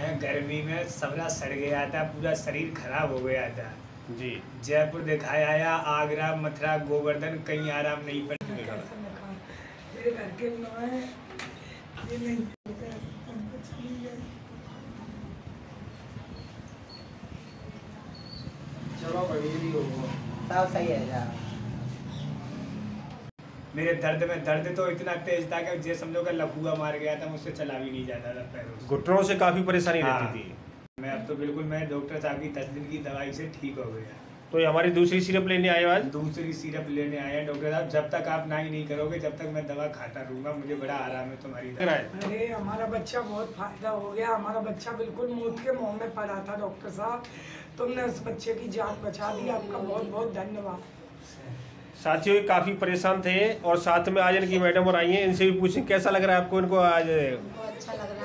गर्मी में सबरा सड़ गया था, पूरा शरीर खराब हो गया था जी। जयपुर दिखाया आया, आगरा, मथुरा, गोवर्धन, कहीं आराम नहीं पड़ा। मेरे घर के ये नहीं चलो बढ़िया होगा, सब सही है यार। मेरे दर्द में दर्द तो इतना तेज था कि जे समझो कि लकूआ मार गया था, मुझसे चला भी नहीं जाता था पैरों से। घुटनों से काफी परेशानी रहती थी। मैं अब तो बिल्कुल, मैं डॉक्टर साहब की 10 दिन की दवाई से ठीक हो गया। तो ये हमारी दूसरी सिरप लेने आए आज। दूसरी सिरप लेने आए हैं डॉक्टर साहब, जब तक आप ना ही नहीं करोगे जब तक मैं दवा खाता रहूंगा, मुझे बड़ा आराम है तुम्हारी दवा। अरे हमारा बच्चा बहुत फायदा हो गया, हमारा बच्चा बिल्कुल मौत के मुंह में पड़ा था। डॉक्टर साहब तुमने उस बच्चे की जान बचा दी, आपका बहुत बहुत धन्यवाद। साथियों काफी परेशान थे और साथ में आज इनकी मैडम और आई हैं, इनसे भी पूछें कैसा लग रहा है आपको इनको आज। बहुत अच्छा लग रहा है।